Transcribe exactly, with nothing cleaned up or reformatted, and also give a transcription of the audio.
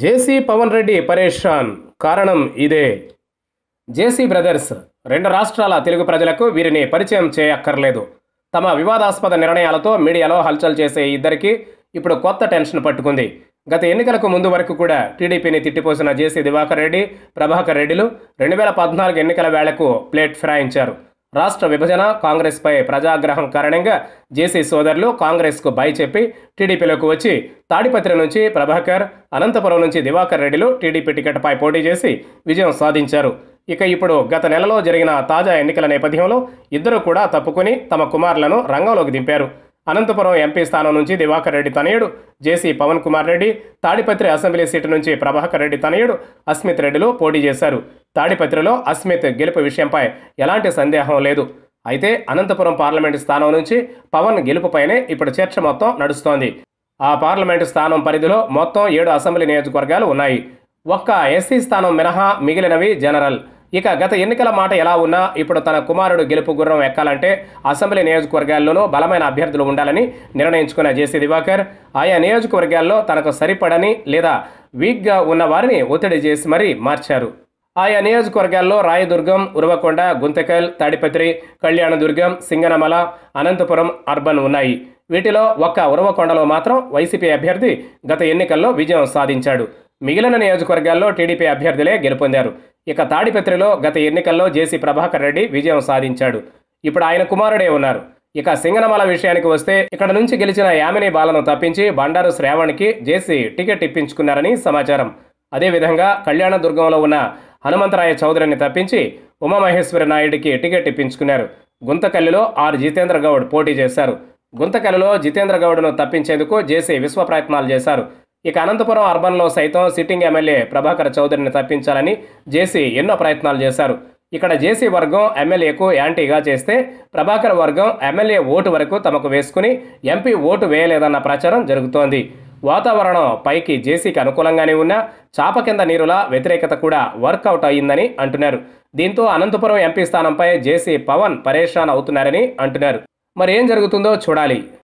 జేసీ పవన్ రెడ్డి పరేషాన్. కారణం ఇదే. జేసీ బ్రదర్స్ రెండు రాష్ట్రాల తెలుగు ప్రజలకు వీరిని పరిచయం చేయక్కర్లేదు. తమ వివాదాస్పద నిర్ణయాలతో మీడియాలో హల్చల్ చేసే ఇద్దరికి ఇప్పుడు కొత్త టెన్షన్ పట్టుకుంది. గత ఎన్నికలకు ముందు వరకు కూడా టీడీపీని తిట్టిపోసిన జేసీ దివాకర్ రెడ్డి, ప్రభాకర్ రెడ్డిలు రెండు వేల పద్నాలుగు ఎన్నికల వేళకు ప్లేట్ ఫిరాయించారు. రాష్ట్ర విభజన, కాంగ్రెస్పై ప్రజాగ్రహం కారణంగా జేసీ సోదరులు కాంగ్రెస్కు బై చెప్పి టీడీపీలోకి వచ్చి తాడిపత్రి నుంచి ప్రభాకర్, అనంతపురం నుంచి దివాకర్ రెడ్డిలు టీడీపీ టికెట్పై పోటీ చేసి విజయం సాధించారు. ఇక ఇప్పుడు గత నెలలో జరిగిన తాజా ఎన్నికల నేపథ్యంలో ఇద్దరు కూడా తప్పుకుని తమ కుమారులను రంగంలోకి దింపారు. అనంతపురం ఎంపీ స్థానం నుంచి దివాకర్ రెడ్డి తనయుడు JC Pawan Kumar Reddy, Tadipatri assembly seat నుంచి ప్రభాకర్ రెడ్డి తనయుడు అస్మిత్ రెడ్డిలు పోటీ చేశారు. తాడిపత్రిలో అస్మిత్ గెలుపు విషయంపై ఎలాంటి సందేహం లేదు. అయితే అనంతపురం పార్లమెంటు స్థానం నుంచి పవన్ గెలుపుపైనే ఇప్పుడు చర్చ మొత్తం నడుస్తోంది. ఆ పార్లమెంటు స్థానం పరిధిలో మొత్తం ఏడు అసెంబ్లీ నియోజకవర్గాలు ఉన్నాయి. ఒక్క ఎస్సీ స్థానం మినహా మిగిలినవి జనరల్. ఇక గత ఎన్నికల మాట ఎలా ఉన్నా ఇప్పుడు తన కుమారుడు గెలుపు గుర్రం ఎక్కాలంటే అసెంబ్లీ నియోజకవర్గాల్లోనూ బలమైన అభ్యర్థులు ఉండాలని నిర్ణయించుకున్న జేసీ దివాకర్ ఆయా నియోజకవర్గాల్లో తనకు సరిపడని లేదా వీక్గా ఉన్న వారిని ఒత్తిడి చేసి మరీ మార్చారు. ఆయా నియోజకవర్గాల్లో రాయదుర్గం, ఉరవకొండ, గుంతకల్, తాడిపత్రి, కళ్యాణదుర్గం, సింగనమల, అనంతపురం అర్బన్ ఉన్నాయి. వీటిలో ఒక్క ఉరవకొండలో మాత్రం వైసీపీ అభ్యర్థి గత ఎన్నికల్లో విజయం సాధించాడు. మిగిలిన నియోజకవర్గాల్లో టీడీపీ అభ్యర్థులే గెలుపొందారు. ఇక తాడిపత్రిలో గత ఎన్నికల్లో జేసీ ప్రభాకర్ రెడ్డి విజయం సాధించాడు. ఇప్పుడు ఆయన కుమారుడే ఉన్నారు. ఇక సింగనమల విషయానికి వస్తే ఇక్కడ నుంచి గెలిచిన యామిని బాలను తప్పించి బండారు శ్రావణ్కి జేసీ టికెట్ ఇప్పించుకున్నారని సమాచారం. అదేవిధంగా కళ్యాణదుర్గంలో ఉన్న హనుమంతరాయ చౌదరిని తప్పించి ఉమామహేశ్వరి నాయుడికి టికెట్ ఇప్పించుకున్నారు. గుంతకల్లిలో ఆర్ జితేంద్ర గౌడ్ పోటీ చేశారు. గుంతకల్లిలో జితేంద్ర గౌడ్ను తప్పించేందుకు జేసీ విశ్వ ప్రయత్నాలు చేశారు. ఇక అనంతపురం అర్బన్లో సైతం సిట్టింగ్ ఎమ్మెల్యే ప్రభాకర్ చౌదరిని తప్పించాలని జేసీ ఎన్నో ప్రయత్నాలు చేశారు. ఇక్కడ జేసీ వర్గం ఎమ్మెల్యేకు యాంటీగా చేస్తే ప్రభాకర్ వర్గం ఎమ్మెల్యే ఓటు వరకు తమకు వేసుకుని ఎంపీ ఓటు వేయలేదన్న ప్రచారం జరుగుతోంది. వాతావరణం పైకి జేసీకి అనుకూలంగానే ఉన్నా చాప కింద నీరులా వ్యతిరేకత కూడా వర్కౌట్ అయ్యిందని అంటున్నారు. దీంతో అనంతపురం ఎంపీ స్థానంపై జేసీ పవన్ పరేషాన్ అవుతున్నారని అంటున్నారు. మరి ఏం జరుగుతుందో చూడాలి.